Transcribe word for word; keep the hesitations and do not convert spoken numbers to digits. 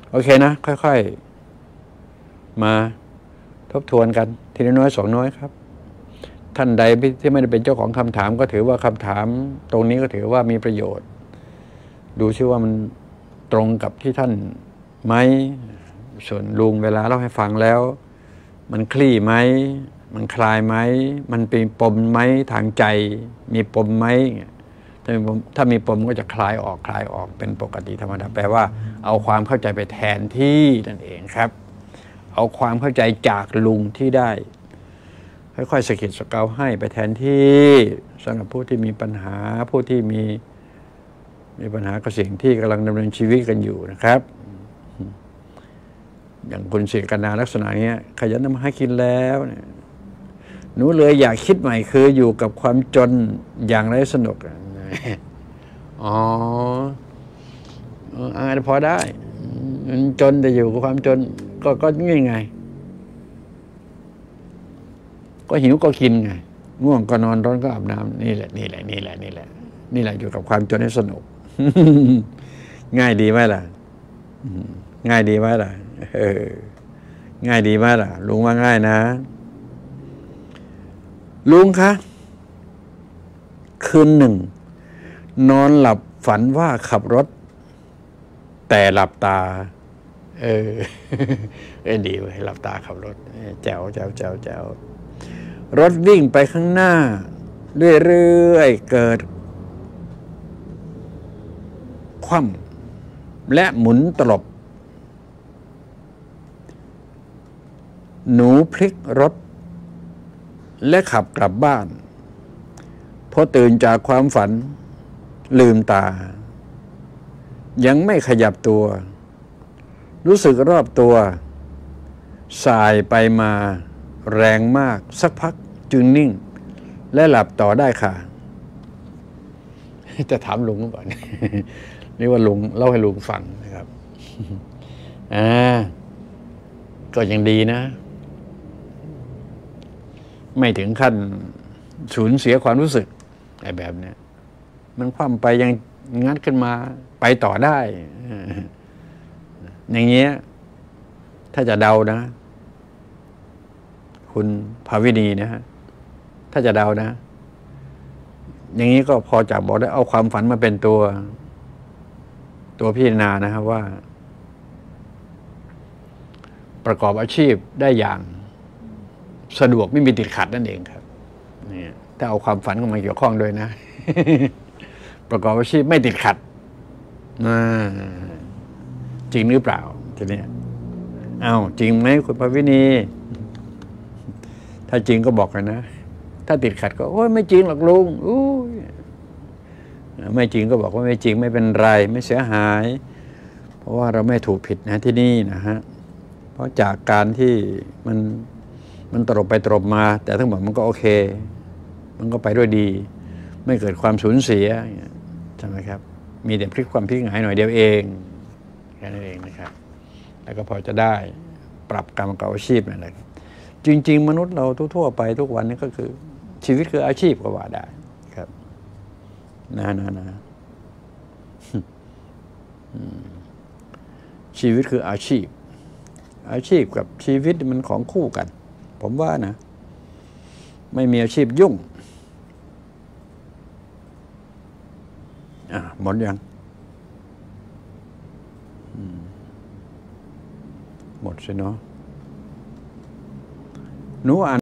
โอเคนะค่อยๆมาทบทวนกันทีละน้อยสองน้อยครับท่านใดที่ไม่ได้เป็นเจ้าของคำถามก็ถือว่าคำถามตรงนี้ก็ถือว่ามีประโยชน์ดูซิว่ามันตรงกับที่ท่านไหมส่วนลุงเวลาเล่าให้ฟังแล้วมันคลี่ไหมมันคลายไหมมันเป็นปมไหมทางใจมีปมไหมถ้ามีปมถ้ามีปมก็จะคลายออกคลายออกเป็นปกติธรรมดาแปลว่าเอาความเข้าใจไปแทนที่นั่นเองครับเอาความเข้าใจจากลุงที่ได้ค่อยๆสะกิดสะเกาให้ไปแทนที่สำหรับผู้ที่มีปัญหาผู้ที่มีมีปัญหากับสิ่งที่กำลังดำเนินชีวิตกันอยู่นะครับอย่างคุณเสกนาลักษณะนี้ขยันทำมาหากินแล้วเนี่ยหนูเลยอยากคิดใหม่คืออยู่กับความจนอย่างไรสนุกอ๋ออาจจะพอได้มันจนแต่อยู่กับความจนก็ก็ง่ายไงก็หิวก็กินไงง่วงก็นอนร้อนก็อาบน้ำนี่แหละนี่แหละนี่แหละนี่แหละนี่แหละอยู่กับความจนให้สนุก ง่ายดีไหมล่ะง่ายดีไหมล่ะเออง่ายดีไหมล่ะลุงว่าง่ายนะลุงคะคืนหนึ่งนอนหลับฝันว่าขับรถแต่หลับตาเออเออดีเว้ยหลับตาขับรถแจ๋วแจ๋วแจ๋วแจ๋วรถวิ่งไปข้างหน้าเรื่อยๆเกิดคว่ำและหมุนตลบหนูพลิกรถและขับกลับบ้านพอตื่นจากความฝันลืมตายังไม่ขยับตัวรู้สึกรอบตัวสายไปมาแรงมากสักพักจึงนิ่งและหลับต่อได้ค่ะจะถามลุงก่อนนี่ว่าลุงเล่าให้ลุงฟังนะครับอ่าก็ยังดีนะไม่ถึงขั้นสูญเสียความรู้สึกไอ้แบบนี้มันคว่ำไปยังงัดขึ้นมาไปต่อได้อย่างเงี้ยถ้าจะเดานะคุณภาวินีนะฮะถ้าจะเดานะอย่างนี้ก็พอจะบอกได้เอาความฝันมาเป็นตัวตัวพิจารณานะครับว่าประกอบอาชีพได้อย่างสะดวกไม่มีติดขัดนั่นเองครับนี่ถ้าเอาความฝันเข้ามาเกี่ยวข้องด้วยนะ ประกอบอาชีพไม่ติดขัดจริงหรือเปล่าทีนี้อ้าวจริงไหมคุณภาวินีถ้าจริงก็บอกกันนะถ้าติดขัดก็โอ้ยไม่จริงหรอกลุงอู้ไม่จริงก็บอกว่าไม่จริงไม่เป็นไรไม่เสียหายเพราะว่าเราไม่ถูกผิดนะที่นี่นะฮะเพราะจากการที่มันมันตลบไปตลบมาแต่ทั้งหมดมันก็โอเคมันก็ไปด้วยดีไม่เกิดความสูญเสียใช่ไหมครับมีแต่พลิกความพลิกหงายหน่อยเดียวเองแค่นั้นเองนะครับแล้วก็พอจะได้ปรับกรรมกับอาชีพนั่นแหละจริงๆมนุษย์เราทั่วๆไปทุกวันนี้ก็คือชีวิตคืออาชีพก็ว่าได้ครับนะนะนะชีวิตคืออาชีพอาชีพกับชีวิตมันของคู่กันผมว่านะไม่มีอาชีพยุ่งอ่ะหมดยังหมดสิเนาะหนูอ่าน